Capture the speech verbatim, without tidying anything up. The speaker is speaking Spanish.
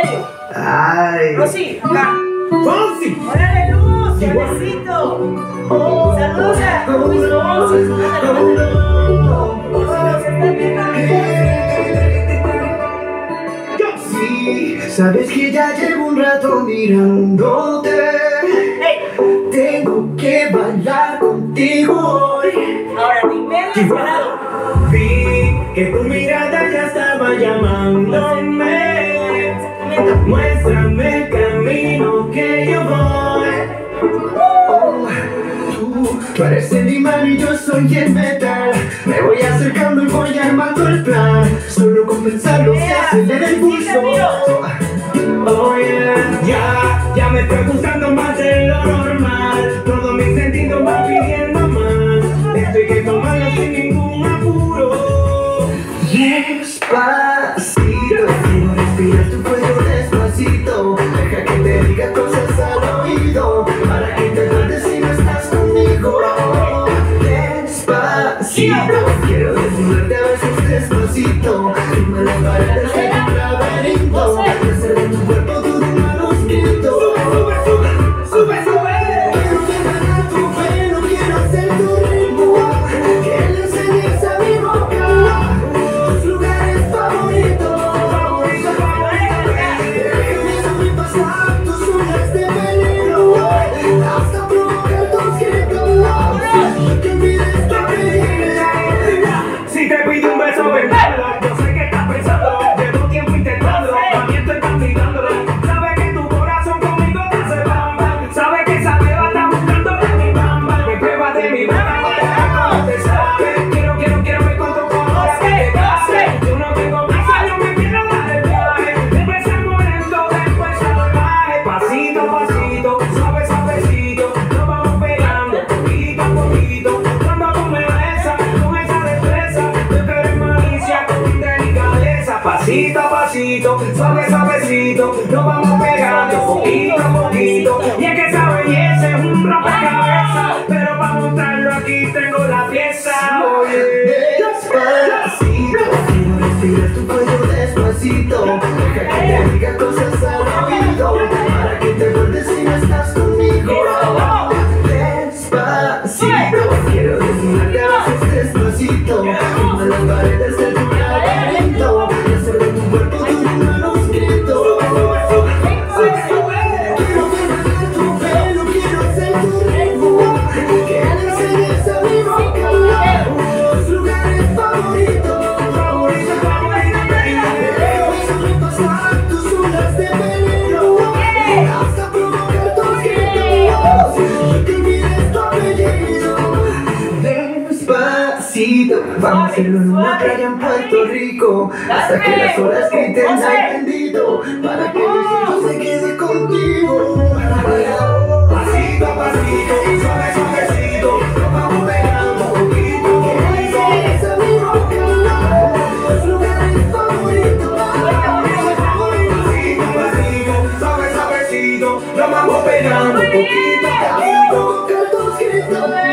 serio. Ay. Rosy, acá. Fonsi. ¡Órale, Luz! ¡Suavecito! ¡Saluda! ¡Uy, Fonsi! Sí, sabes que ya llevo un rato mirándote. Hey. Tengo que bailar contigo hoy. Ahora dime descarado. Vi que tu mirada ya estaba llamándome. Muéstrame el camino que yo voy. Oh, tú, tú eres el imán y yo soy el metal. Me voy acercando y voy armando el plan. Solo con pensarlo se acelera el pulso. Oh yeah, ya, ya me estoy gustando más de lo normal. Todos mis sentidos van pidiendo más. Esto hay que tomarlo sin ningún apuro. Despacito, quiero respirar tu cuello despacito. Deja que te diga cosas al oído, para que te acuerdes si no estás conmigo. Despacito, quiero desnudarte a besos despacito. Firma las paredes de tu laberinto. Hacer de tu cuerpo tu manuscrito. Sube, sube, sube, sube. Quiero que gane tu pelo, quiero ser tu ritmo. Que le enseñes a mi boca tus lugares favoritos. Favorito, favorito. Déjame sobrepasar tus olas de veneno hasta provocar tus gritos. Que olvides tu apellido. Si te pido un beso, ven. Yo sé que estás pensando, llevo tiempo intentando, también estoy capitando. Sabes que tu corazón conmigo te hace bamba. Sabes que esa beba está buscando de mi bamba. Me prueba de mi boca, como te sabe. Quiero, quiero, quiero ver cuánto conoces que te pase. Yo no tengo prisa, yo me quiero dar el viaje. Empezamos lento, después salvaje. Pasito a pasito, suave, suavecito, nos vamos pegando poquito a poquito. Cuando tú me besas con esa destreza, yo quiero en malicia con delicadeza. Pasito a pasito, suave, suavecito, nos vamos pegando poquito a poquito. Y es que esa belleza es un rompecabezas, pero para montarlo aquí tengo la pieza. Oye, despacito, quiero respirar tu cuello despacito. Deja que te diga cosas al oído, para que te acuerdes si no estás conmigo. Despacito, quiero desnudarte a besos despacito. Firma las paredes de tu laberinto y hacer de tu cuerpo tu manuscrito. Quiero que gane tu pelo, quiero ser tu ritmo. Que le enseñes a mi boca tus lugares favoritos. Favorito, favorito. Déjame sobrepasar tus olas de veneno hasta provocar tus gritos. Y que olvides tu apellido. Despacito, vamos a hacerlo en una playa en Puerto Rico, hasta que las olas griten ay bendito, para que mi cielo se quede contigo. Pasito a pasito, suave, suavecito, nos vamos pegando poquito. Que dices a mi boca tus lugares favoritos. Pasito a pasito, suave, suavecito, nos vamos pegando poquito a poquito. Provocar tus gritos.